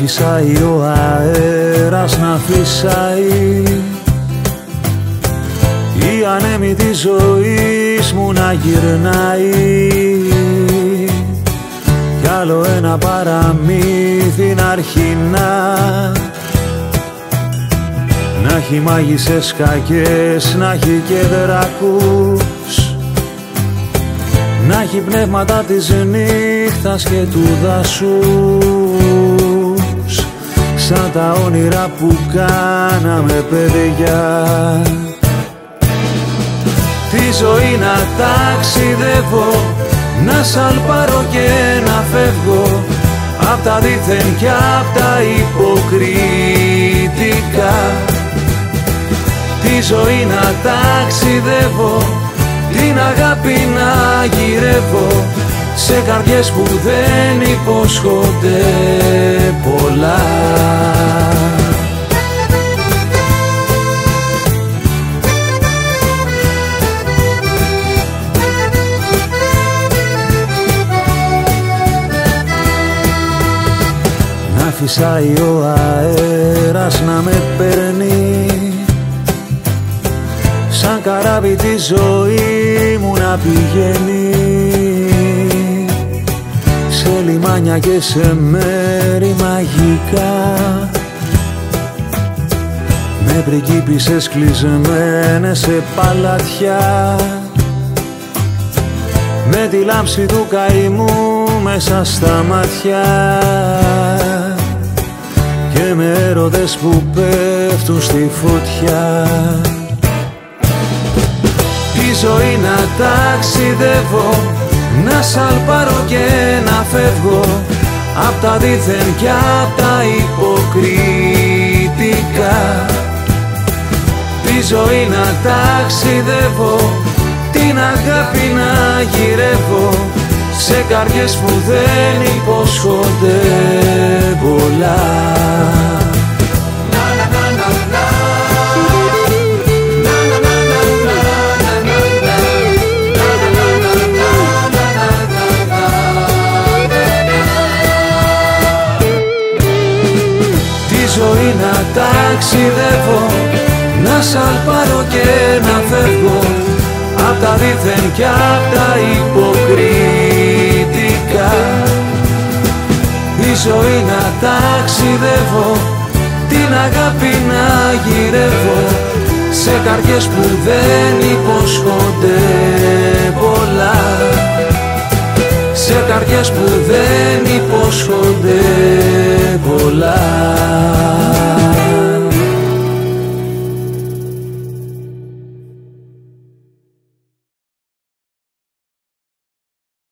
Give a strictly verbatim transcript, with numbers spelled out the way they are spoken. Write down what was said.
φυσάει ο αέρας να φυσάει, η ανέμη της ζωής μου να γυρνάει, κι άλλο ένα παραμύθι να αρχινά, να έχει μάγισσες κακές, να έχει και δράκους, να έχει πνεύματα της νύχτας και του δασούς, σαν τα όνειρα που κάναμε παιδιά. Τη ζωή να ταξιδεύω, να σαλπάρω και να φεύγω απ' τα δίθεν και απ' τα υποκριτικά. Τη ζωή να ταξιδεύω, την αγάπη να γυρεύω σε καρδιές που δεν υπόσχονται πολλά. Να φυσάει ο αέρας να με παίρνει, σαν καράβι τη ζωή μου να πηγαίνει, σε λιμάνια και σε μέρη μαγικά, με πριγκίπισσες κλεισμένες σε παλατιά, με τη λάμψη του καημού μέσα στα μάτια και με έρωτες που πέφτουν στη φωτιά. Τη ζωή να ταξιδεύω, να σαλπάρω και να φεύγω απ' τα δίθεν και απ' τα υποκριτικά. Τη ζωή να ταξιδεύω, την αγάπη να γυρεύω σε καρδιές που δεν υπόσχονται πολλά. Ζωή να ταξιδεύω, να σαλπάρω και να φεύγω απ' τα δίθεν και απ' τα υποκριτικά. Η ζωή να ταξιδεύω, την αγάπη να γυρεύω σε καρδιές που δεν υπόσχονται πολλά, σε καρδιές που δεν υπόσχονται πολλά.